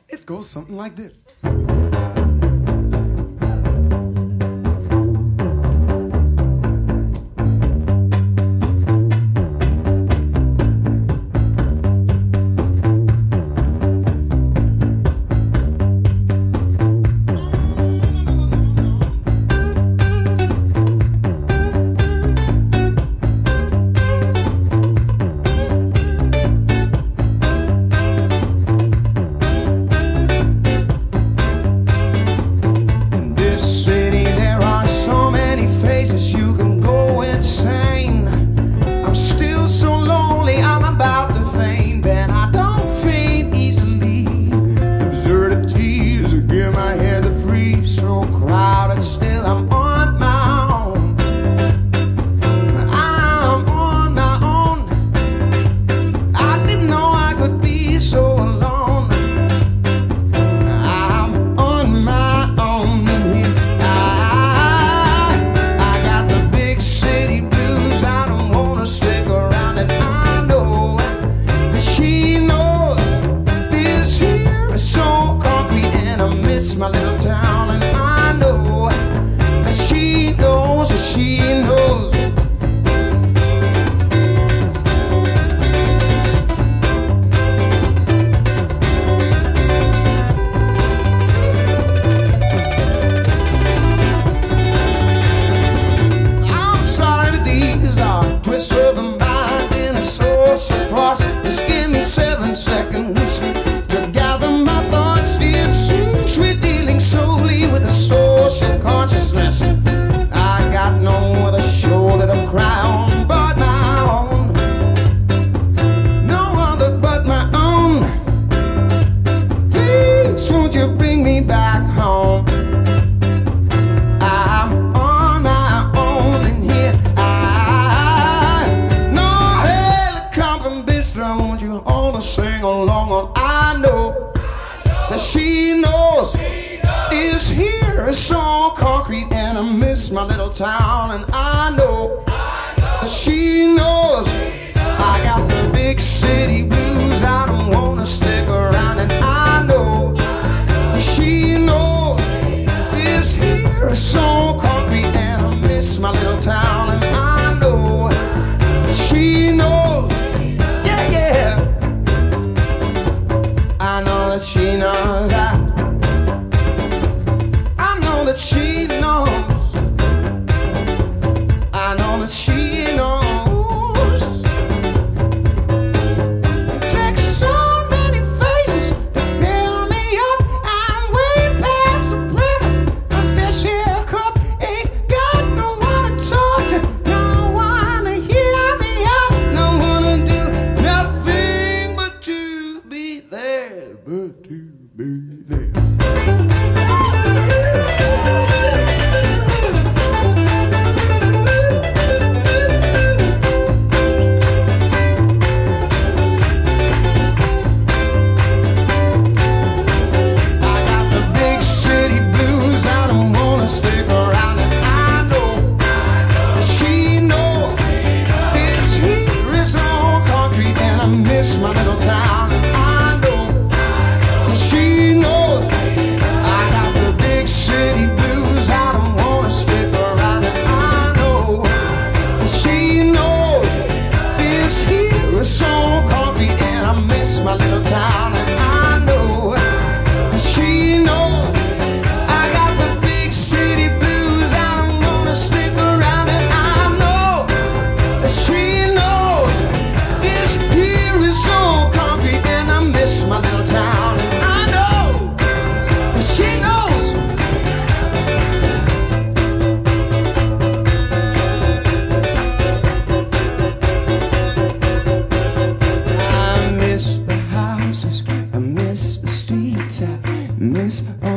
It goes something like this. My little town, and I know that she knows that she knows. I'm sorry, but these are twists of the mind in a social process. Just give me 7 seconds to gather my thoughts. It seems we're dealing solely with a social consciousness. I got no other shoulder to cry on but my own. No other but my own. Please won't you bring me back home? I'm on my own in here. I know hell come from Bistro. Won't you all to sing along? I know that she knows is here. It's so concrete and I miss my little town. And I know that she knows I got the big city blues. I don't want to stick around. And I know that she knows is here. It's so concrete and I miss my little town. And I know that she knows. Yeah, yeah. I know that she knows. I know that she knows. I know that she knows. It takes so many faces to fill me up. I'm way past the brim of this here cup. Ain't got no one to talk to, no one to hear me out, no one to do nothing but to be there, but to be there. My little town, and I know that she knows I got the big city blues. I don't wanna stick around, and I know that she knows this here is so concrete, and I miss my little town. And I know that she knows I got the big city blues. I don't wanna stick around, and I know that she knows this here is so concrete, and I miss my little town. And I know that she knows. I miss the houses, I miss the streets, I miss all